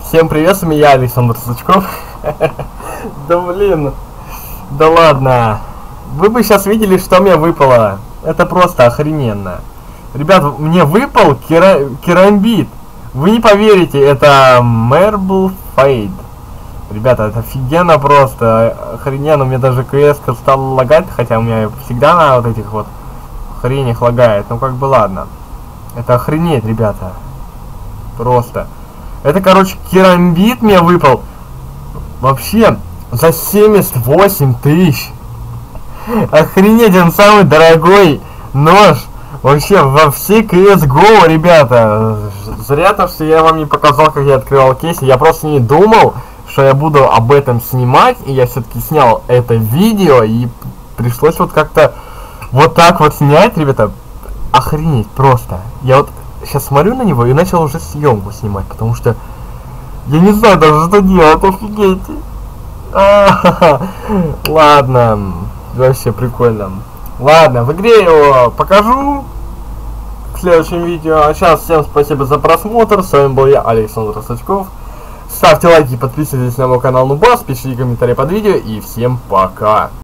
Всем привет, с вами я, Александр Сучков. Да блин, да ладно. Вы бы сейчас видели, что мне выпало. Это просто охрененно. Ребят, мне выпал керамбит. Вы не поверите, это Marble Fade. Ребята, это офигенно просто. Охрененно, у меня даже КС стал лагать, хотя у меня всегда на вот этих вот хренях лагает. Ну как бы ладно. Это охренеть, ребята. Просто. Это, короче, керамбит мне выпал. Вообще, за 78 тысяч. Охренеть, он самый дорогой нож вообще во всей CSGO, ребята. Зря то, что я вам не показал, как я открывал кейс. Я просто не думал, что я буду об этом снимать. И я все-таки снял это видео. И пришлось вот как-то вот так вот снять, ребята. Охренеть просто. Я вот сейчас смотрю на него и начал уже съемку снимать, потому что я не знаю даже, что делать, офигеть. Ладно, вообще прикольно. Ладно, в игре его покажу в следующем видео. А сейчас всем спасибо за просмотр. С вами был я, Александр Сачков. Ставьте лайки, подписывайтесь на мой канал Нубас, пишите комментарии под видео и всем пока.